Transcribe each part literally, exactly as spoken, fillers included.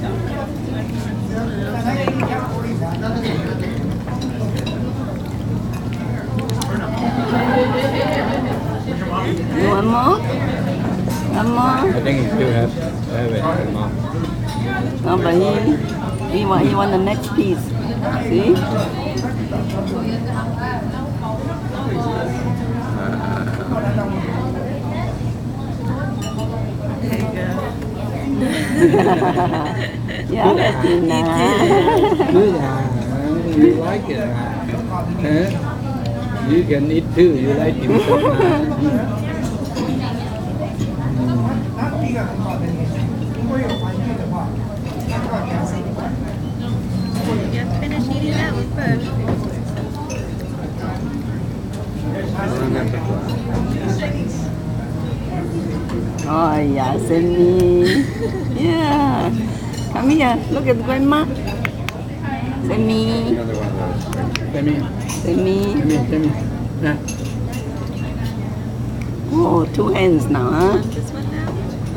You want more? One more? I think he still have have it. Mom. No, but he he want he want the next piece. See? Yeah, Bettina. Good, uh, you like it, uh, huh? You can eat too. You like it. Uh, You have to finish eating that one first. Oh yeah, Sammy. Yeah. Come here. Look at grandma. Sammy. Another one of those. Sammy. Sammy. Sammy. Sammy. Nah. Oh, two hands now, huh? This one now?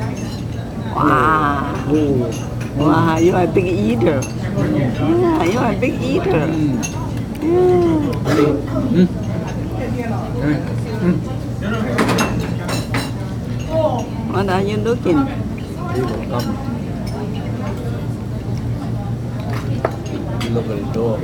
Wow. Oh. Wow, you are a big eater. Yeah, you are a big eater. Mm. Yeah. Mm. Mm. What are you looking? He will come. Look at the door.